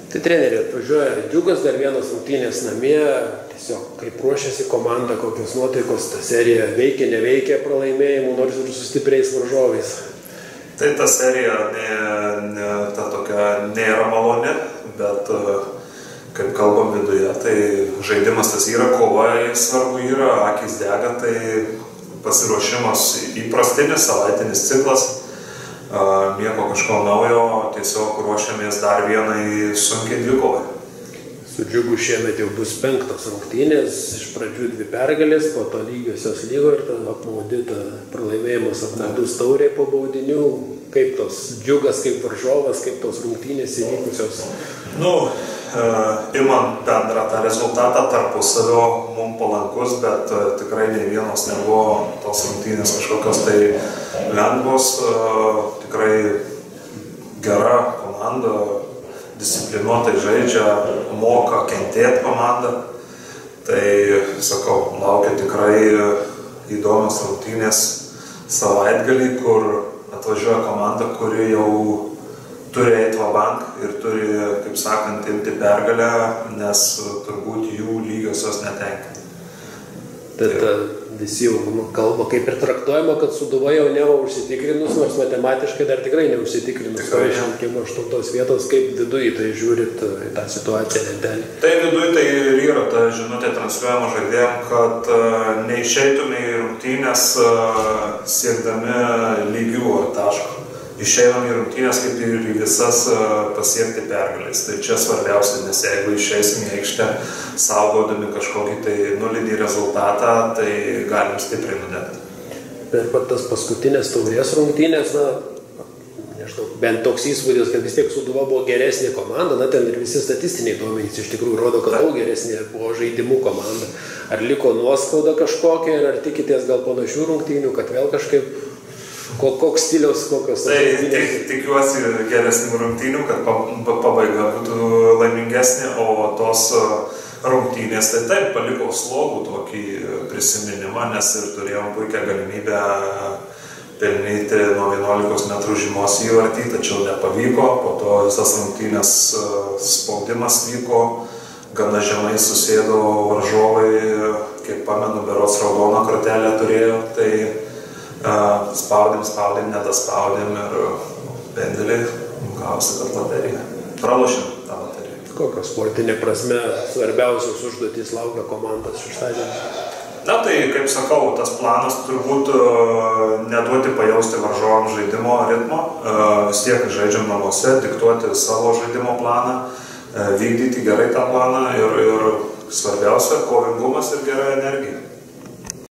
Tai treneri, atvažiuoja Džiugas, dar vienas rungtynės namie, tiesiog kaip ruošiasi komanda, kokios nuotaikos, ta serija veikia, neveikia pralaimėjimų, nors ir su stipriais varžovais. Tai ta serija ta tokia nėra maloni, bet kaip kalbam viduje, tai žaidimas tas yra, kova svarbu yra, akys dega, tai pasiruošimas įprastinis, savaitinis ciklas, nieko kažko naujo, tiesiog ruošiamės dar vienai sunkiai dvikovai. Su Džiugu šiemet jau bus 5 rungtynės, iš pradžių 2 pergalės, po to lygiosios lygo ir tada apmaudyta pralaimėjimas apmaudus taurė po baudinių. Kaip tos Džiugas, kaip varžovas, kaip tos rungtynės įvykusios? Imant bendrą tą rezultatą tarpusavio mums palankus, bet tikrai nei vienos nebuvo tos rungtynės kažkokios tai lengvos, tikrai gera komanda, disciplinuotai žaidžia, moka kentėti komandą. Tai, sakau, laukia tikrai įdomios rungtynės savaitgalį, kur atvažiuoja komanda, kuri jau turi eiti vabank ir turi, kaip sakant, imti pergalę, nes turbūt jų lygiosios netenkina. Tad visi jau kalba, kaip ir traktuojama, kad Sūduva jau neva užsitikrinus, nors matematiškai dar tikrai neužsitikrinus. 28 vietos, kaip viduj tai žiūrit į tą situaciją lentelį? Tai viduj tai ir yra ta žinutė transliuojama žaidėjam, kad neišeitume į rungtynės siekdami lygių ar taško. Išeinam į rungtynės kaip ir į visas pasiekti pergalės. Tai čia svarbiausia, nes jeigu išeisim į aikštę saugodami kažkokį tai nulinį rezultatą, tai galim stipriai nudegti. Per pat tas paskutinės taurės rungtynės, nežinau, bent toks įspūdis, kad vis tiek Sūduva buvo geresnė komanda, ten ir visi statistiniai duomenys iš tikrųjų rodo, kad daug geresnė buvo žaidimų komanda. Ar liko nuoskauda kažkokia, ar tikitės gal panašių rungtynių, kad vėl kažkaip koks stiliaus, kokios... Tai tikiuosi geresnių rungtynių, kad pabaiga būtų laimingesnė, o tos rungtynės tai taip paliko slogų tokį prisiminimą, nes ir turėjom puikią galimybę pelnyti nuo 11 metrų žymos įvartį, tačiau nepavyko, po to visas rungtynės spaudimas vyko, gana žemai susėdo varžovai, kiek pamenu, berods raudoną kortelę turėjo, tai spaudėm, nedaspaudėm ir pendelį gavosi, kad loterija. Pralošėm tą loteriją. Kokios sportinė prasme svarbiausios užduotys laukia komandos šeštadienį? Tai, kaip sakau, tas planas turbūt neduoti pajausti varžovams žaidimo ritmo, vis tiek žaidžiam namuose, diktuoti savo žaidimo planą, vykdyti gerai tą planą ir svarbiausia, kovingumas ir gera energija.